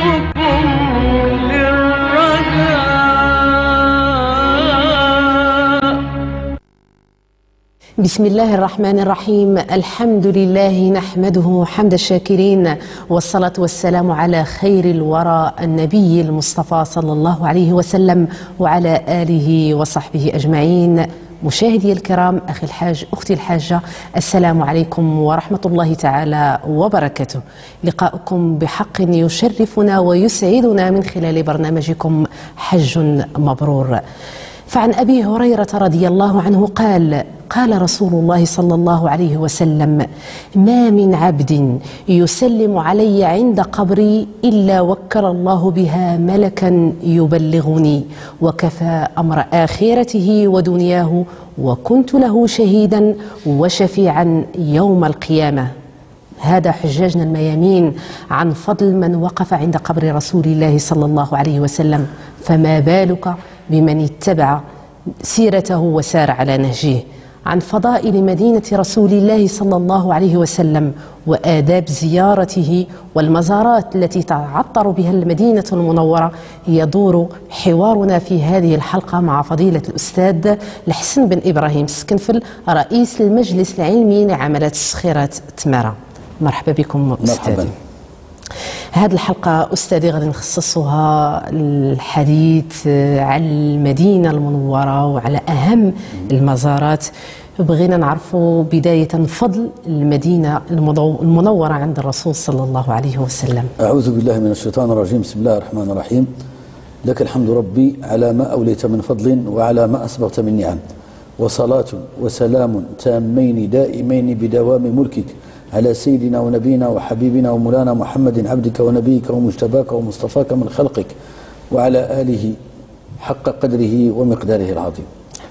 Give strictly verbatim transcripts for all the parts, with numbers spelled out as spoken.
بسم الله الرحمن الرحيم. الحمد لله نحمده حمد الشاكرين، والصلاة والسلام على خير الورى النبي المصطفى صلى الله عليه وسلم وعلى آله وصحبه أجمعين. مشاهدي الكرام، أخي الحاج، أختي الحاجة، السلام عليكم ورحمة الله تعالى وبركاته. لقاؤكم بحق يشرفنا ويسعدنا من خلال برنامجكم حج مبرور. فعن أبي هريرة رضي الله عنه قال: قال رسول الله صلى الله عليه وسلم: ما من عبد يسلم علي عند قبري إلا وكل الله بها ملكا يبلغني، وكفى أمر آخرته ودنياه، وكنت له شهيدا وشفيعا يوم القيامة. هذا حجاجنا الميامين عن فضل من وقف عند قبر رسول الله صلى الله عليه وسلم، فما بالك بمن اتبع سيرته وسار على نهجه. عن فضائل مدينة رسول الله صلى الله عليه وسلم وآداب زيارته والمزارات التي تعطر بها المدينة المنورة يدور حوارنا في هذه الحلقة مع فضيلة الأستاذ الحسن بن إبراهيم السكنفل، رئيس المجلس العلمي لعملة الصخيرات تمارا. مرحبا بكم أستاذي. هذه الحلقة أستاذي غادي نخصصها الحديث على المدينة المنورة وعلى أهم المزارات. بغينا نعرفوا بداية فضل المدينة المنورة عند الرسول صلى الله عليه وسلم. أعوذ بالله من الشيطان الرجيم. بسم الله الرحمن الرحيم. لك الحمد ربي على ما أوليت من فضل وعلى ما أسبغت من نعم، وصلاة وسلام تامين دائمين بدوام ملكك على سيدنا ونبينا وحبيبنا ومولانا محمد عبدك ونبيك ومجتباك ومصطفاك من خلقك، وعلى آله حق قدره ومقداره العظيم.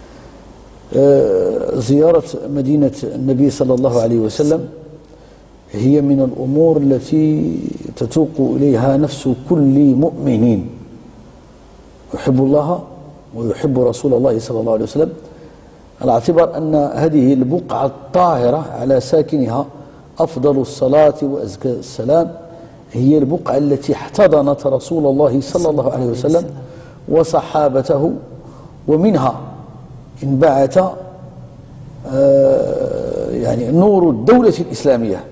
زيارة مدينة النبي صلى الله عليه وسلم هي من الأمور التي تتوق إليها نفس كل مؤمن يحب الله ويحب رسول الله صلى الله عليه وسلم، على اعتبار أن هذه البقعة الطاهرة على ساكنها أفضل الصلاة وأزكى السلام. هي البقعة التي احتضنت رسول الله صلى الله عليه وسلم وصحابته، ومنها انبعث آه يعني نور الدولة الإسلامية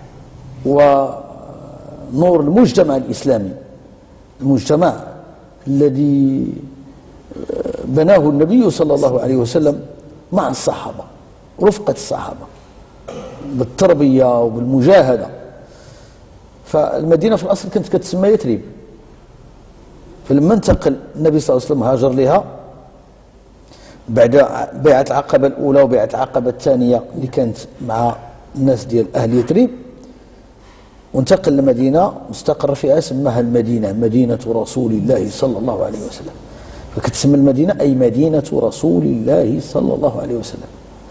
ونور المجتمع الإسلامي، المجتمع الذي بناه النبي صلى الله عليه وسلم مع الصحابة، رفقة الصحابة بالتربية وبالمجاهدة. فالمدينة في الأصل كانت كتسمى يثرب، فلما انتقل النبي صلى الله عليه وسلم هاجر لها بعد بيعة العقبة الأولى وبيعة العقبة الثانية اللي كانت مع الناس ديال أهل يثرب، وانتقل لمدينة مستقر فيها سماها المدينة، مدينة رسول الله صلى الله عليه وسلم. فكتسمى المدينة أي مدينة رسول الله صلى الله عليه وسلم،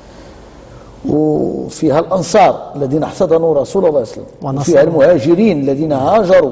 وفيها الأنصار الذين احتضنوا رسول الله صلى الله عليه وسلم، وفيها المهاجرين الذين هاجروا،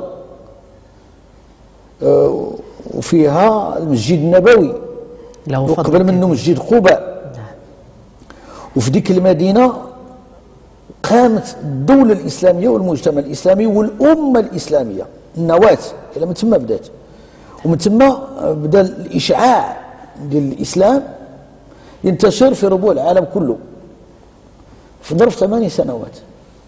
وفيها المسجد النبوي وقبل منه مسجد قباء. وفي ديك المدينة قامت الدولة الإسلامية والمجتمع الإسلامي والأمة الإسلامية، النواة إلى من ثم بدات، ومن ثم بدا الإشعاع ديال الإسلام ينتشر في ربوع العالم كله. في ظرف ثماني سنوات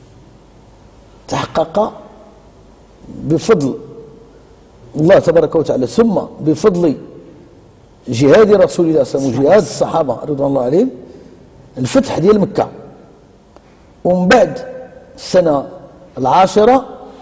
تحقق بفضل الله تبارك وتعالى، ثم بفضل جهاد رسول الله صلى الله عليه وسلم وجهاد الصحابة رضوان الله عليهم، الفتح ديال مكة. ومن بعد السنة العاشرة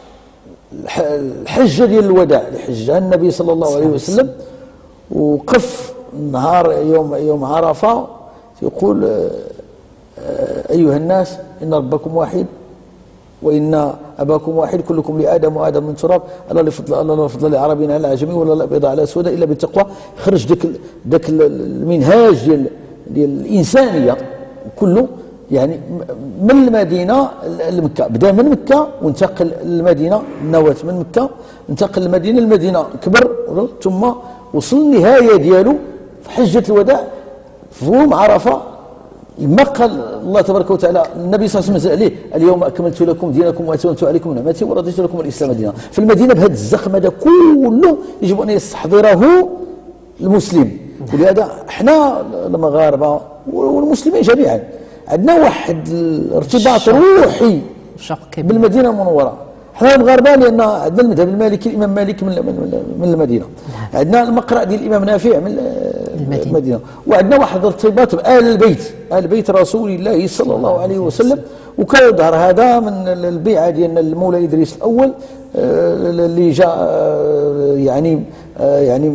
الحجة ديال الوداع اللي حجها النبي صلى الله عليه وسلم، وقف نهار يوم يوم عرفة يقول: أيها الناس إن ربكم واحد وإن أباكم واحد كلكم لآدم وآدم من تراب، ألا لفضل الله لا فضل لعربي على عجمي ولا لا بيض على سوداء إلا بالتقوى. خرج داك داك المنهاج ديال ديال الإنسانية كله، يعني من المدينة لمكة، بدا من مكة وانتقل للمدينة، النواة من مكة انتقل للمدينة، المدينة كبر ثم وصل النهاية ديالو في حجة الوداع في يوم عرفة ما قال الله تبارك وتعالى النبي صلى الله عليه وسلم عليه اليوم اكملت لكم دينكم واتممت عليكم نعمتي ورضيت لكم الاسلام دينا. في المدينه بهذا الزخم هذا كله يجب ان يستحضره المسلم. ولهذا احنا المغاربه والمسلمين جميعا عندنا واحد الارتباط روحي بالمدينه المنوره. احنا المغاربه لان عندنا المذهب المالكي الامام مالك من من المدينه، عندنا المقرأ ديال الامام نافع من المدينه، وعندنا واحد الارتباط بآل البيت، آل بيت رسول الله صلى الله عليه وسلم. وكان يظهر هذا من البيعه ديال المولى ادريس الاول اللي جاء يعني يعني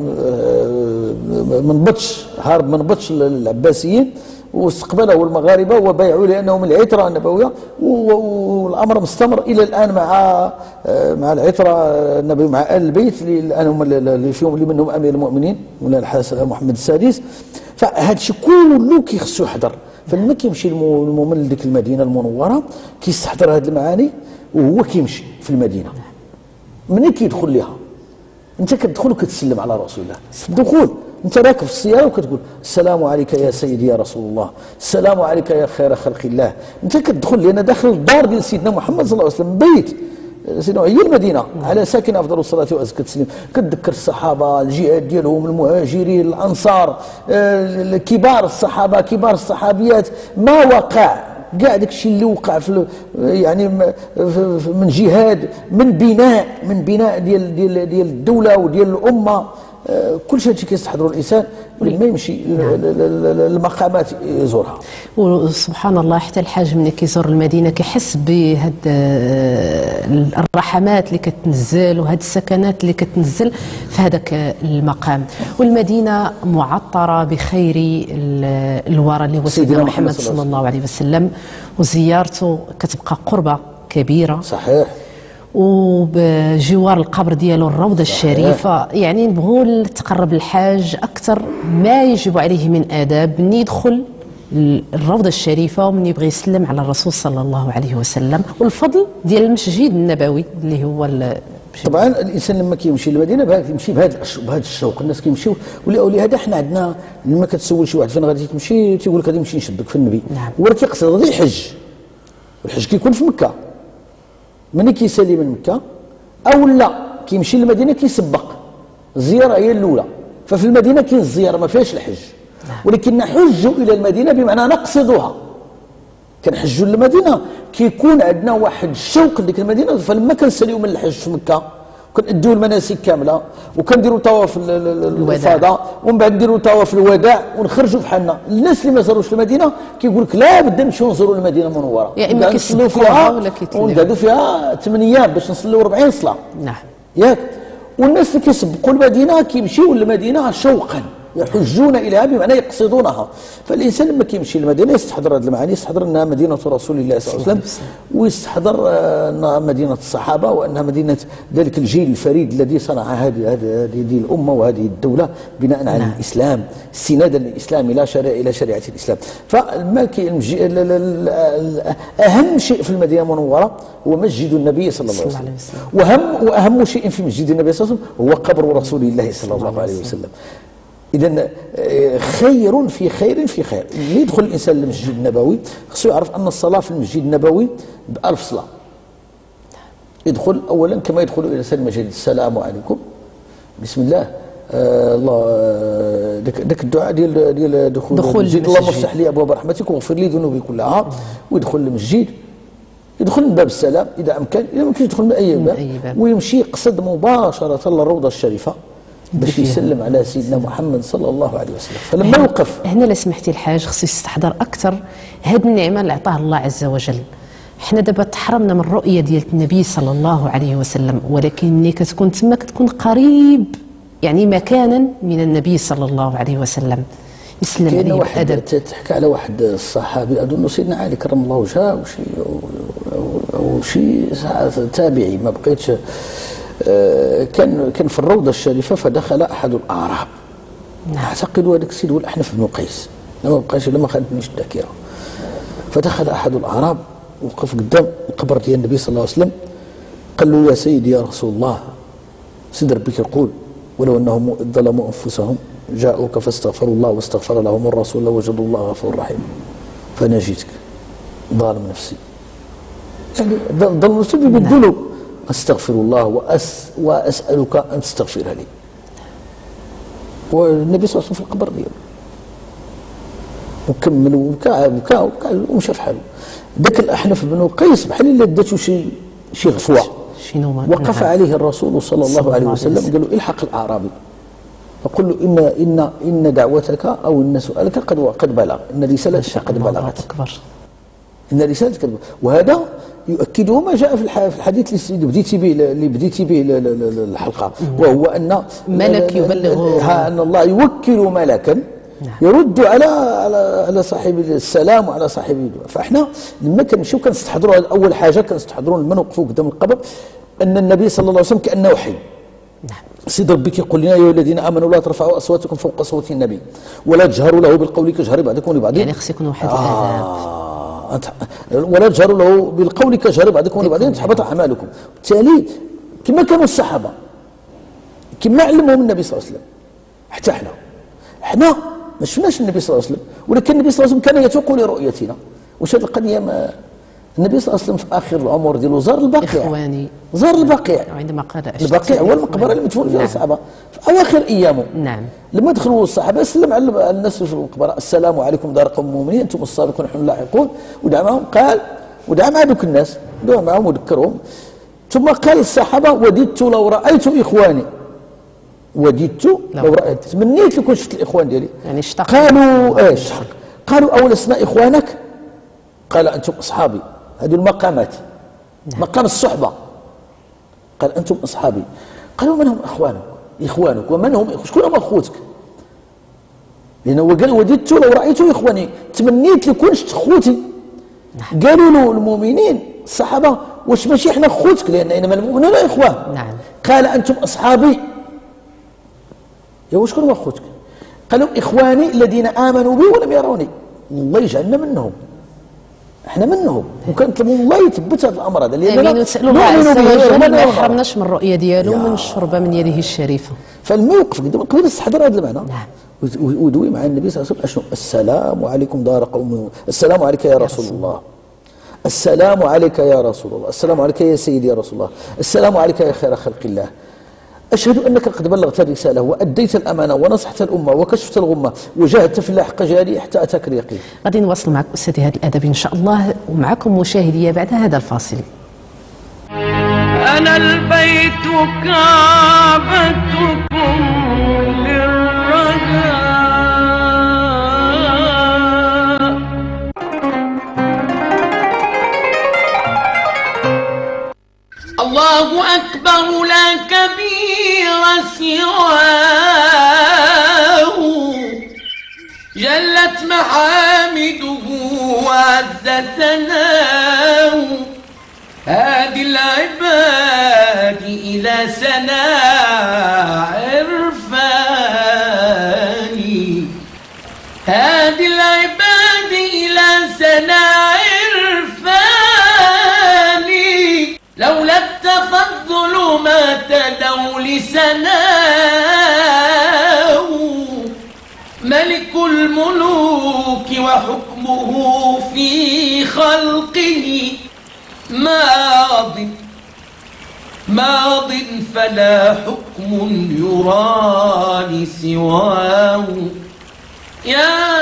من بطش هارب من بطش العباسيين واستقبله المغاربه وبايعوا لانه من العتره النبويه، والامر مستمر الى الان مع مع العتره النبويه مع ال البيت اللي الان هم اللي فيهم اللي منهم امير المؤمنين مولانا الحسن محمد السادس. فهذا الشيء كله كيخصو يحضر. فلما كيمشي المؤمن لديك المدينه المنوره كيستحضر هذه المعاني وهو كيمشي في المدينه. منين كيدخل لها انت كتدخل وكتسلم على رسول الله. الدخول انت راكب في السياره وكتقول السلام عليك يا سيدي يا رسول الله، السلام عليك يا خير خلق الله. انت كتدخل لان داخل الدار ديال سيدنا محمد صلى الله عليه وسلم، بيت سيدنا هي المدينه على ساكن افضل الصلاه وازكى التسليم. كتذكر الصحابه الجهاد ديالهم، المهاجرين الانصار، كبار الصحابه كبار الصحابيات، ما وقع كاع داك الشيء اللي وقع في يعني من جهاد، من بناء من بناء ديال ديال ديال الدوله وديال الامه. كل شيء كيستحضروا الانسان لما يمشي المقامات يزورها. وسبحان الله حتى الحاج ملي كيزور المدينه كيحس بهاد الرحمات اللي كتنزل وهاد السكنات اللي كتنزل في هذاك المقام. والمدينه معطره بخير الورى اللي هو سيدنا محمد صلى الله عليه وسلم، وزيارته كتبقى قربه كبيره. صحيح. وبجوار القبر ديالو الروضه الشريفه، يعني نبغوا نتقرب الحاج اكثر ما يجب عليه من اداب من يدخل الروضه الشريفه ومن يبغي يسلم على الرسول صلى الله عليه وسلم، والفضل ديال المسجد النبوي اللي هو طبعا الانسان لما كيمشي للمدينه كيمشي بهذا بهذا الشوق. الناس كيمشيو ولهذا حنا عندنا لما كتسول شي واحد فين غادي تمشي تيقول لك غادي نمشي نشبك في النبي. نعم. هو راه كيقصد غادي يحج، والحج كيكون في مكه. من كيسالي من مكه او لا كيمشي للمدينه كيسبق. الزياره هي الاولى. ففي المدينه كاين الزياره ما فيهاش الحج، ولكن نحج الى المدينه بمعنى نقصدها. كنحجوا للمدينه كيكون عندنا واحد الشوق لديك المدينه. فلما كنساليو من الحج في مكه وكنديو المناسك كامله وكنديروا طواف الافاضه ومن بعد نديروا طواف الوداع ونخرجوا بحالنا. الناس اللي ما زاروش المدينه كيقول لك لا بد نمشيو نزوروا المدينه المنوره، يا اما كنصليو فيها ونقعدوا فيها ثمانية ايام باش نصليو أربعين صلاه. نعم. ياك. والناس اللي كيسبقوا المدينه كيمشيو للمدينه شوقا، يحجون اليها بمعنى يقصدونها. فالانسان لما كيمشي للمدينه يستحضر هذه المعاني، يستحضر انها مدينه رسول الله صلى الله عليه وسلم، ويستحضر انها مدينه الصحابه، وانها مدينه ذلك الجيل الفريد الذي صنع هذه هذه الامه وهذه الدوله بناء على نعم. الاسلام، استنادا للاسلام الى شريعه الى شريعه الاسلام. فما اهم شيء في المدينه المنوره هو مسجد النبي صلى الله عليه وسلم. واهم واهم شيء في مسجد النبي صلى الله عليه وسلم هو قبر رسول الله صلى الله عليه وسلم. إذا خير في خير في خير. اللي يدخل الإنسان للمسجد النبوي خصو يعرف أن الصلاة في المسجد النبوي بألف صلاة. يدخل أولا كما يدخل الإنسان المسجد السلام عليكم بسم الله آه الله ذاك الدعاء ديال ديال دخول, دخول المسجد. اللهم افتح لي أبواب رحمتك واغفر لي ذنوبي كلها. ويدخل للمسجد، يدخل من باب السلام إذا أمكن، إذا ما يمكنش يدخل من أي باب، ويمشي يقصد مباشرة للروضة الشريفة باش يسلم على سيدنا محمد صلى الله عليه وسلم. فلما يوقف هنا لا سمحتي الحاج خصو يستحضر اكثر هذه النعمه اللي عطاها الله عز وجل. حنا دابا تحرمنا من الرؤيه ديال النبي صلى الله عليه وسلم، ولكن ملي كتكون تما كتكون قريب يعني مكانا من النبي صلى الله عليه وسلم. يسلم عليه بأدب. تحكى على واحد الصحابي اظن سيدنا علي كرم الله وجهه او شي او شي تابعي ما بقيتش، كان كان في الروضه الشريفه فدخل احد الاعراب. نعم. اعتقد هذاك السيد هو الاحنف بن قيس، ما بقاش لما خانتنيش الذاكره. فدخل احد الاعراب وقف قدام القبر ديال النبي صلى الله عليه وسلم، قال له يا سيدي يا رسول الله سيد ربك يقول ولو انهم ظلموا انفسهم جاءوك فاستغفروا الله واستغفر لهم الرسول لوجدوا الله غفور رحيم. فأنا جيتك ظالم نفسي، يعني ظلم نفسي يبدلوا أستغفر الله وأس وأسألك أن تستغفر لي. والنبي صلى الله عليه وسلم في القبر ديالو وكمل وبكى بكى وبكى ومشى في حاله. ذاك الأحنف بن قيس بحال إلا داتو شي شي غفوة، وقف عليه الرسول صلى الله عليه وسلم قال له الحق الأعرابي فقل له إن إن إن دعوتك أو إن سؤالك قد قد بلغ، إن رسالتك قد بلغت، إن رسالتك قد بلغت. وهذا يؤكده ما جاء في الحديث اللي بديتي به اللي بديتي به الحلقة، وهو أن ملك يبلغ، أن الله يوكل ملكا يرد على على على صاحب السلام وعلى صاحب الدعاء. فاحنا لما كنمشيو كنستحضروا اول حاجه كنستحضروا لما نوقفوا قدام القبر ان النبي صلى الله عليه وسلم كانه حي. سيد ربي كيقول لنا يا ايها الذين امنوا لا ترفعوا اصواتكم فوق صوت النبي ولا تجهروا له بالقول كجهر بعضكم لبعض، يعني خص يكون واحد آه ولا تجهروا له بالقول كجهر بعضكم لبعض تحبط اعمالكم. بالتالي كما كانوا الصحابه كما علمهم النبي صلى الله عليه وسلم، حتى احنا احنا ما شفناش النبي صلى الله عليه وسلم، ولكن النبي صلى الله عليه وسلم كان يتوق لرؤيتنا. واش هذه القضيه ما النبي صلى الله عليه وسلم في اخر العمر ديالو زار البقيع، اخواني زار البقيع، عندما قال البقيع هو المقبره اللي مدفون فيها الصحابه في اواخر ايامه. نعم. لما دخلوا الصحابه سلم على الناس في المقبره السلام عليكم دار قوم مؤمنين انتم السابقون نحن اللاحقون، ودعا معهم قال ودعا مع ذوك الناس دعا معهم وذكرهم، ثم قال الصحابه وددت لو رايت اخواني، وددت لو رأيت تمنيت لو كنت شفت الإخوان ديالي. يعني اشتاق. قالوا ايش؟ قالوا أولسنا إخوانك؟ قال أنتم أصحابي. هذه المقامات. نعم. مقام الصحبة. قال أنتم أصحابي. قالوا من هم أخوانك؟ إخوانك ومن هم شكون هم أخوتك؟ لأنه قال وددت لو رأيت إخواني، تمنيت لو كنت شفت خوتي. نعم. قالوا له المؤمنين الصحابة واش ماشي احنا خوتك لأن إنما المؤمنون إخوان. نعم. قال أنتم أصحابي. يا واش كانوا اخوتك؟ قالوا اخواني الذين امنوا بي ولم يروني، الله يجعلنا منهم، احنا منهم، وكنطلبوا الله يثبت هذا الامر هذا لاننا نسالوا الله عز وجل ما يحرمناش من الرؤيه ديالو ومن الشربه من يده الشريفه. فالموقف قبل نستحضر هذا المعنى. نعم. ودوي مع النبي صلى الله عليه وسلم السلام عليكم دار قوم، السلام عليك يا رسول الله، السلام عليك يا رسول الله، السلام عليك يا سيدي يا رسول الله، السلام عليك يا خير خلق الله، أشهد أنك قد بلغت الرسالة وأديت الأمانة ونصحت الأمة وكشفت الغمة وجاهدت في الله حق جهاده حتى أتاك اليقين. غادي نواصل معك أستاذي هذا الأدب إن شاء الله، ومعكم مشاهدية بعد هذا الفاصل. أنا البيت كعبتكم للرجاء، الله أكبر لا كبير سواه، جلت محامده وعز ثناه، هادي العباد إلى سنا عرفاني، هادي العباد إلى سنا عرفاني، لولا التفضل ما تلوا لسناه، ملك الملوك وحكمه في خلقه ماض ماض فلا حكم يرى لسواه، يا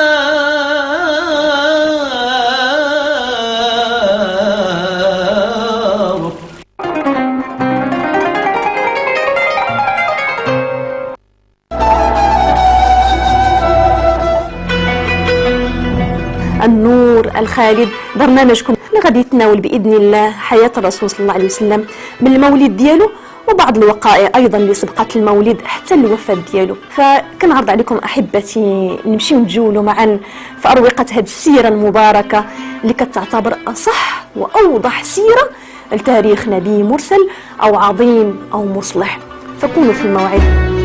النور الخالد. برنامجكم اللي غادي يتناول باذن الله حياه الرسول صلى الله عليه وسلم من المولد ديالو وبعض الوقائع ايضا اللي سبقت المولد حتى الوفاه ديالو. فكنعرض عليكم احبتي نمشيو نتجولوا معا في اروقه هذه السيره المباركه اللي كتعتبر اصح واوضح سيره لتاريخ نبي مرسل او عظيم او مصلح. فكونوا في الموعد.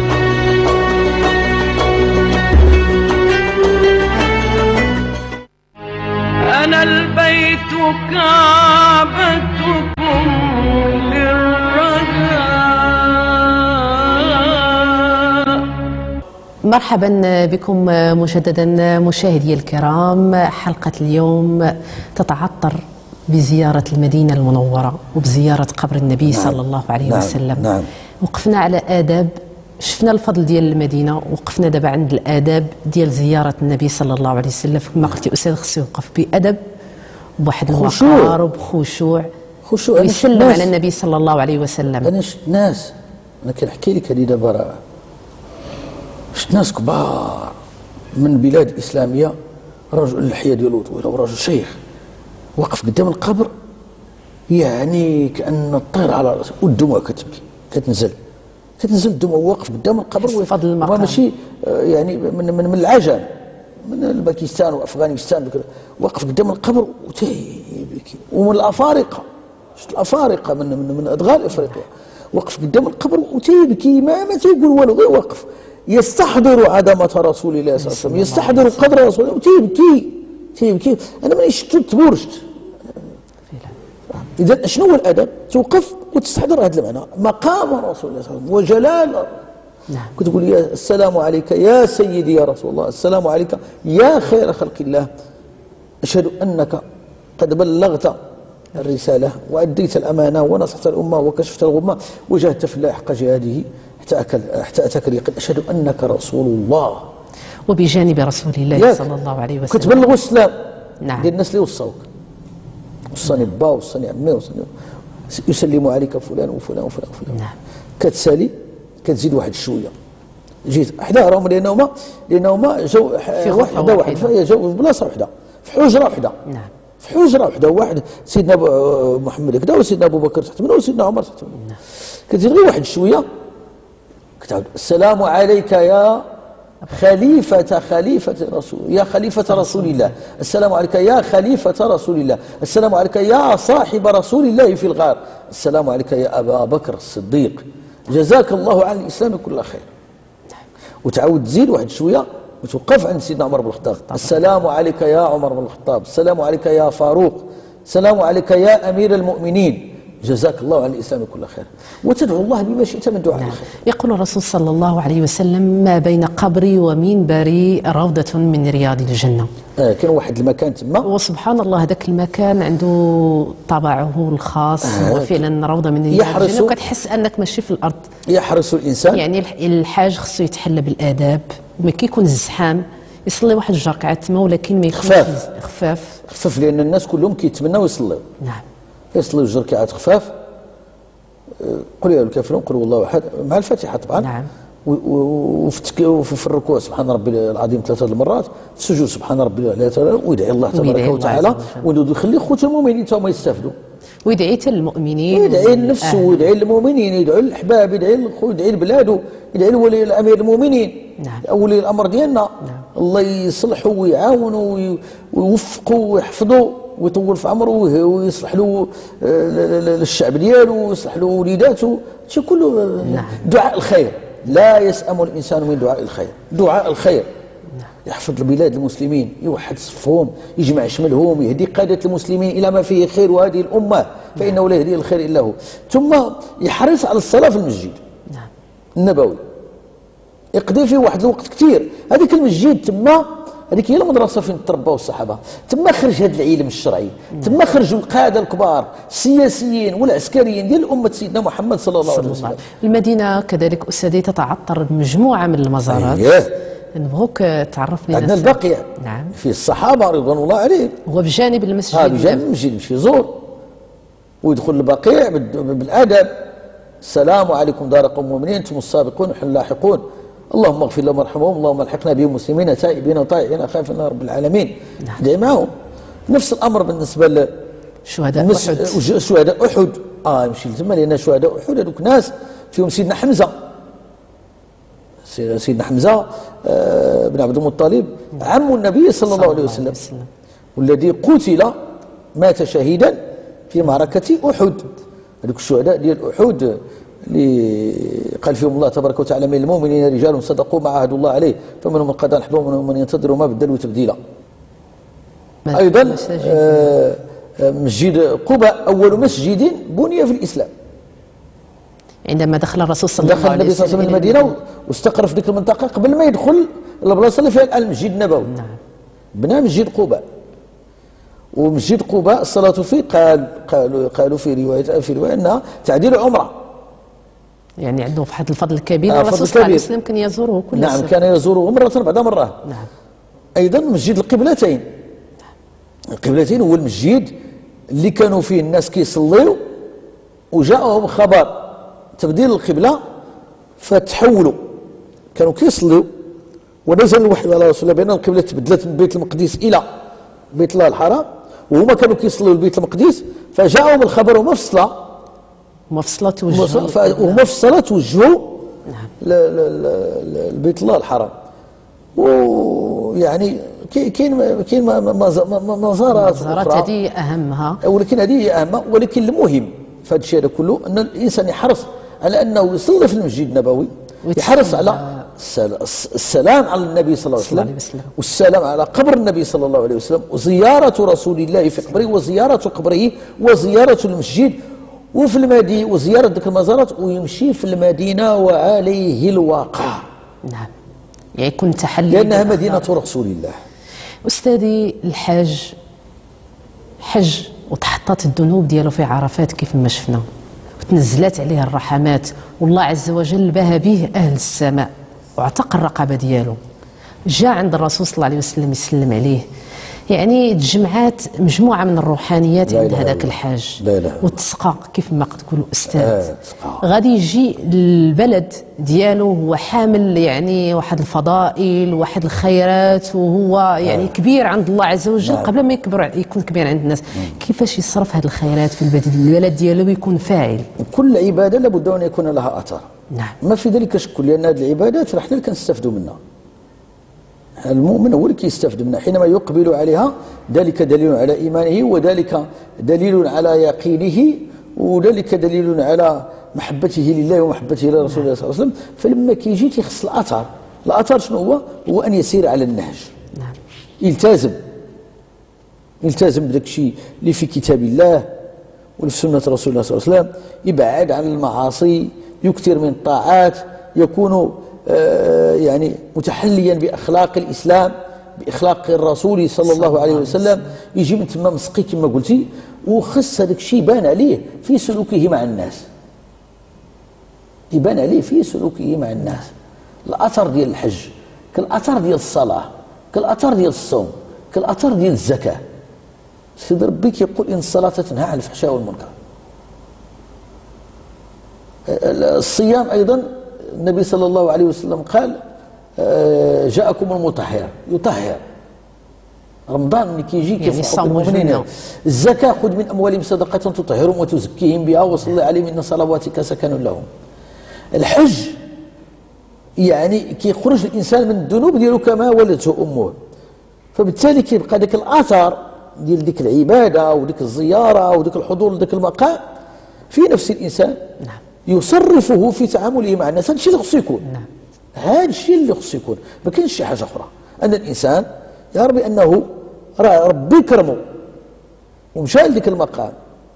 أنا البيت كعبتكم للرجاء. مرحبا بكم مجددا مشاهدي الكرام. حلقة اليوم تتعطر بزيارة المدينة المنورة وبزيارة قبر النبي نعم. صلى الله عليه نعم. وسلم نعم. وقفنا على آداب، شفنا الفضل ديال المدينة، وقفنا دابا عند الآداب ديال زيارة النبي صلى الله عليه وسلم. كما قلتي أستاذ خصو يوقف بأدب بواحد الوقار وبخشوع خشوع ويسلم على النبي صلى الله عليه وسلم. أنا شفت ناس، أنا كنحكي لك هذه دابا راه شفت ناس كبار من بلاد إسلامية، رجل اللحية ديالو طويلة ورجل شيخ وقف قدام القبر يعني كأن الطير على راسه والدموع كتبكي كتنزل كتنزل الدموع واقف قدام القبر. فضل المقام ماشي يعني من من من العجم، من الباكستان وافغانستان وقف قدام القبر وتيبكي. ومن الافارقه، شفت الافارقه من من من ادغال افريقيا وقف قدام القبر وتيبكي، ما ما تيقول والو، غير واقف يستحضر عدمة رسول الله صلى الله عليه وسلم، يستحضر قدر رسول الله وتيبكي تيبكي. انا ماني شفت تبورشت. اذا شنو هو الادب؟ توقف وتستحضر هذا المعنى، مقام رسول الله صلى الله عليه وسلم وجلال. نعم. كتقول يا السلام عليك يا سيدي يا رسول الله، السلام عليك يا خير خلق الله، أشهد أنك قد بلغت الرسالة وأديت الأمانة ونصحت الأمة وكشفت الغمة وجاهدت في الله حق جهاده حتى أكل حتى أتاك اليقين، أشهد أنك رسول الله. وبجانب رسول الله صلى الله عليه وسلم كتبلغوا السلام. نعم. ديال الناس اللي وصاوك، وصاني با وصاني عمي وصاني يسلم عليك فلان وفلان وفلان وفلان. نعم. كتسالي كتزيد واحد شويه، جيت حدا راهم لانهما لانهما جو وحده واحده، جو في بلاصه وحده في حجره وحده. نعم. في حجره وحده، واحد سيدنا محمد هكذا وسيدنا ابو بكر تحت منه وسيدنا عمر تحت منه. نعم. كتزيد غير واحد شويه كتعاود السلام عليك يا خليفة خليفة رسول يا خليفة رسول الله، السلام عليك يا خليفة رسول الله، السلام عليك يا صاحب رسول الله في الغار، السلام عليك يا أبا بكر الصديق، جزاك الله عن الإسلام كل خير. وتعاود تزيد واحد شوية وتوقف عند سيدنا عمر بن الخطاب، السلام عليك يا عمر بن الخطاب، السلام عليك يا فاروق، السلام عليك يا أمير المؤمنين، جزاك الله عن الإسلام كل خير. وتدعو الله بما شئت من دعاء. نعم. الخير. يقول الرسول صلى الله عليه وسلم ما بين قبري ومنبري روضة من رياض الجنة. آه كان واحد المكان تما، وسبحان الله هذاك المكان عنده طابعه الخاص. آه وفعلا روضة من رياض الجنة، وكتحس أنك ماشي في الأرض. يحرص الإنسان، يعني الحاج خصو يتحلى بالآداب، ما كيكون الزحام يصلي واحد الجوج ركعات تما، ولكن ما يكونش خفاف خفاف خفاف لأن الناس كلهم كيتمناو يصليو. نعم. يصليو جوج ركعات خفاف، قل يا الكافرون قل والله احد مع الفاتحه طبعا. نعم. وفي الركوع سبحان ربي العظيم ثلاثه المرات، في السجود سبحان ربي الاعلى ثلاثه، ويدعي الله تبارك وتعالى، ويخلي خوت المؤمنين حتى هما يستافدوا. ويدعي حتى للمؤمنين، ويدعي لنفسه ويدعي للمؤمنين، يدعي للاحباب، يدعي للخو، يدعي لبلاده، يدعي لولي الامير المؤمنين. نعم. ولي الامر ديالنا. نعم. الله يصلحوا ويعاونوا ويوفقوا ويحفظوا ويطول في عمره ويصلح له الشعب ديالو ويصلح له وليداته، شي كله. نعم. دعاء الخير، لا يسأم الإنسان من دعاء الخير، دعاء الخير. نعم. يحفظ البلاد المسلمين، يوحد صفهم، يجمع شملهم، يهدي قادة المسلمين إلى ما فيه خير وهذه الأمة، فإنه لا يهدي الخير إلا هو. ثم يحرص على الصلاة في المسجد. نعم. النبوي يقضي فيه واحد الوقت كثير. هذيك المسجد تما، هذيك هي المدرسه فين تربوا الصحابه، تما خرج هذا العلم الشرعي، تما خرجوا القاده الكبار السياسيين والعسكريين ديال امه سيدنا محمد صلى الله عليه وسلم. المدينه كذلك استاذي تتعطر بمجموعه من المزارات. أيه. نبغوك تعرف لنا. عندنا البقيع. نعم. في الصحابه رضوان الله عليهم. هو بجانب المسجد. اه بجانب المسجد يمشي يزور ويدخل البقيع بالادب، السلام عليكم دار قوم مؤمنين انتم السابقون نحن اللاحقون، اللهم اغفر لهم وارحمهم، اللهم الحقنا بهم مسلمين تائبين طائعين خائفين رب العالمين. نعم. دعي معهم. نفس الامر بالنسبه لشهداء احد. شهداء احد اه يمشي تما، لان شهداء احد هذوك ناس فيهم سيدنا حمزه، سيدنا حمزه آه بن عبد المطلب عم النبي صلى الله عليه وسلم، والذي قتل مات شهيدا في معركه احد. هذوك الشهداء ديال احد اللي قال فيهم الله تبارك وتعالى من المؤمنين رجال صدقوا ما عاهدوا الله عليه فمنهم من قضى نحبه ومنهم من ينتظر ما بدلوا تبديلا. ايضا آه مسجد قباء اول مسجد بني في الاسلام. عندما دخل الرسول صلى الله دخل عليه النبي صلى الله عليه وسلم المدينه واستقر في ديك المنطقه قبل ما يدخل البلاصه اللي فيها الان المسجد النبوي. نعم. بنى مسجد قباء، ومسجد قباء الصلاه فيه قال قالوا قالوا في روايه في روايه انها تعديل عمره. يعني عنده واحد الفضل الكبير، آه والرسول صلى الله عليه وسلم كان يزوره كل نعم سنة. كان يزوره مرة بعد مرة. نعم. أيضا مسجد القبلتين، القبلتين هو المسجد اللي كانوا فيه الناس كيصليوا وجاءهم خبر تبديل القبلة فتحولوا، كانوا كيصليوا ونزل الوحي على رسول الله بأن القبلة تبدلت من بيت المقدس إلى بيت الله الحرام، وهما كانوا كيصليوا لبيت المقدس فجاءهم الخبر وما في الصلاة وما في الصلاة توجهوا وهما في الصلاة توجهوا لبيت الله الحرام. ويعني كاين كاين مزارات مزارات هذه أهمها، ولكن هذه هي أهمها. ولكن المهم في هذا الشيء هذا كله أن الإنسان يحرص على أنه يصلي في المسجد النبوي، يحرص على السلام على النبي صلى الله عليه وسلم والسلام على قبر النبي صلى الله عليه وسلم وزيارة رسول الله في قبره وزيارة قبره وزيارة المسجد وفي المدينة وزيارة ذيك المزارات، ويمشي في المدينة وعليه الواقع. نعم. يعني يكون تحلي لأنها مدينة رسول الله. أستاذي الحاج حج وتحطت الذنوب ديالو في عرفات كيف ما شفنا، وتنزلت عليه الرحمات، والله عز وجل بها به أهل السماء واعتق الرقبة ديالو، جاء عند الرسول صلى الله عليه وسلم يسلم عليه. يعني تجمعات مجموعة من الروحانيات عند هذاك الحاج وتسقى كيف ما تقولوا أستاذ. آه غادي يجي البلد ديالو هو حامل يعني واحد الفضائل واحد الخيرات، وهو يعني آه كبير عند الله عز وجل. نعم. قبل ما يكبر يكون كبير عند الناس. مم. كيفاش يصرف هذه الخيرات في البلد البلد ديالو ويكون فاعل؟ كل عبادة لابد أن يكون لها أثر. نعم. ما في ذلك شك، لأن هذه العبادات احنا اللي كنستافدوا منها. المؤمن هو اللي كيستافد منها حينما يقبل عليها، ذلك دليل على إيمانه، وذلك دليل على يقينه، وذلك دليل على محبته لله ومحبته لرسول الله صلى الله عليه وسلم. فلما كيجي تيخص الأثر، الأثر شنو هو؟ هو أن يسير على النهج. نعم. يلتزم يلتزم بداك الشيء اللي في كتاب الله وفي سنة رسول الله صلى الله عليه وسلم، يبعد عن المعاصي، يكثر من الطاعات، يكون آه يعني متحليا بأخلاق الإسلام بأخلاق الرسول صلى الله عليه وسلم، يجي من تما مسقي كما قلتي، وخص هذاك الشيء يبان عليه في سلوكه مع الناس، يبان عليه في سلوكه مع الناس. الأثر ديال الحج كالأثر ديال الصلاة، كالأثر ديال الصوم، كالأثر ديال الزكاة. سيد ربي كيقول إن الصلاة تنهى عن الفحشاء والمنكر. الصيام أيضا النبي صلى الله عليه وسلم قال جاءكم المطهر يطهر. رمضان اللي كيجي يعني المؤمنين. الزكاة خذ من أموالهم صدقة تطهرهم وتزكيهم بها وصلي عليهم إن صلواتك سكن لهم. الحج يعني كيخرج الإنسان من الذنوب ديالو كما ولدته أمه، فبالتالي كيبقى ذاك الآثار ديال ديك العبادة وديك الزيارة وديك الحضور لذاك المقام في نفس الإنسان. نعم. يصرفه في تعامله مع الناس. هذا الشيء اللي خصو يكون. نعم. هذا الشيء اللي خصو يكون، ما كاينش شي حاجه اخرى. ان الانسان يرى بانه راه ربي كرمه ومشى لذاك المقام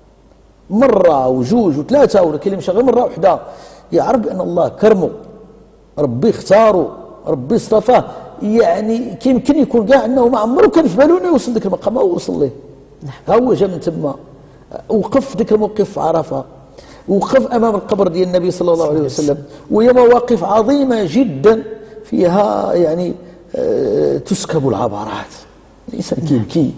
مره وجوج وثلاثه، ولا كاين اللي مشى غير مره واحده، يعرف بان الله كرمه، ربي اختاره، ربي اصطفاه. يعني كيمكن يكون كاع انه ما عمره كان في باله انه يوصل لذاك المقام ووصل ليه. ها هو جا من تما، وقف ذاك الموقف في عرفه، وقف امام القبر ديال النبي صلى الله عليه وسلم، وهي مواقف عظيمه جدا فيها يعني آه تسكب العبرات، الانسان كيبكي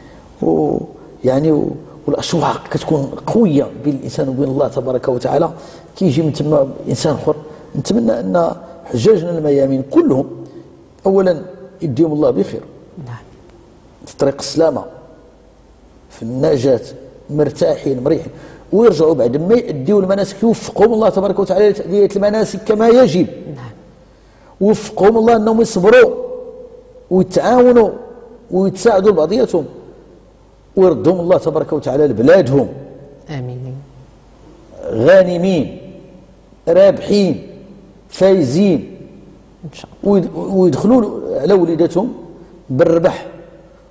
ويعني والاشواق كتكون قويه بين الانسان وبين الله تبارك وتعالى. كيجي من تما انسان اخر. نتمنى ان حجاجنا الميامين كلهم اولا يديهم الله بخير. نعم. في طريق السلامه، في النجاه، مرتاحين مريحين، ويرجعوا بعد ما يأديوا المناسك يوفقهم الله تبارك وتعالى لتأدية المناسك كما يجب. نعم. وفقهم الله انهم يصبروا ويتعاونوا ويتساعدوا لبعضياتهم، ويردهم الله تبارك وتعالى لبلادهم امين غانمين رابحين فايزين ان شاء الله، ويدخلوا على وليداتهم بالربح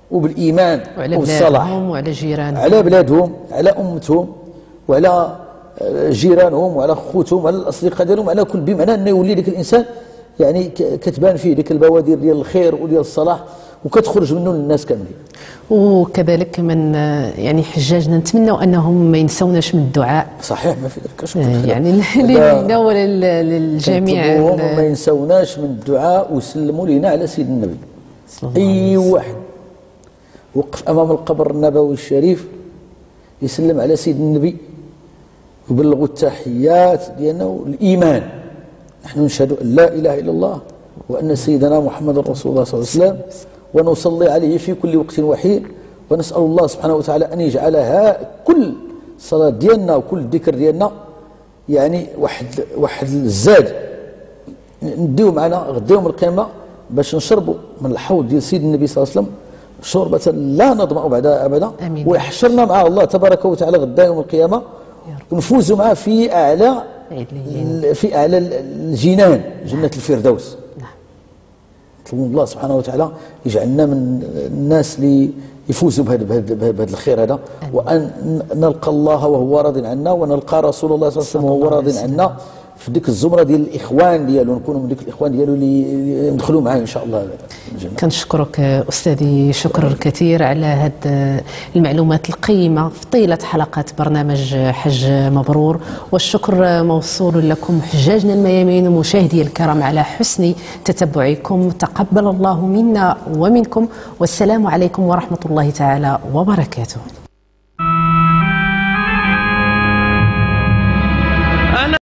وبالايمان وعلى والصلاح، بلادهم وعلى جيرانهم، على بلادهم، على امتهم، وعلى جيرانهم وعلى خوتهم وعلى الاصدقاء ديالهم، على كل بمعنى انه يولي ديك الانسان يعني كتبان فيه ديك البوادر ديال الخير وديال الصلاح وكتخرج منه للناس كاملين. وكذلك من يعني حجاجنا نتمنوا انهم ما ينسوناش من الدعاء. صحيح، ما في ذلك. يعني لينا ولا للجميع ما ينسوناش من الدعاء ويسلموا لينا على سيد النبي. اي واحد وقف امام القبر النبوي الشريف يسلم على سيد النبي ويبلغوا التحيات ديالنا والايمان. نحن نشهد ان لا اله الا الله وان سيدنا محمد رسول الله صلى الله عليه وسلم، ونصلي عليه في كل وقت وحين، ونسال الله سبحانه وتعالى ان يجعلها كل صلاه ديالنا وكل ذكر ديالنا يعني واحد واحد الزاد نديو معنا غدا يوم القيامه باش نشربوا من الحوض ديال سيد النبي صلى الله عليه وسلم شربة لا نظمأ بعدها ابدا، ويحشرنا مع الله تبارك وتعالى غدا يوم القيامه ونفوزوا معه في اعلى في اعلى الجنان، جنه الفردوس. نطلب الله سبحانه وتعالى يجعلنا من الناس اللي يفوزوا بهذا بهذا الخير هذا، وان نلقى الله وهو راض عنا، ونلقى رسول الله صلى الله عليه وسلم وهو راض عنا في ديك الزمره ديال الاخوان ديالو، نكونوا من ديك الاخوان ديالو اللي ندخلوا معاه ان شاء الله الجنه. كنشكرك استاذي شكر كثير على هذه المعلومات القيمه في طيله حلقات برنامج حج مبرور، والشكر موصول لكم حجاجنا الميامين ومشاهدي الكرام على حسن تتبعكم. تقبل الله منا ومنكم، والسلام عليكم ورحمه الله تعالى وبركاته.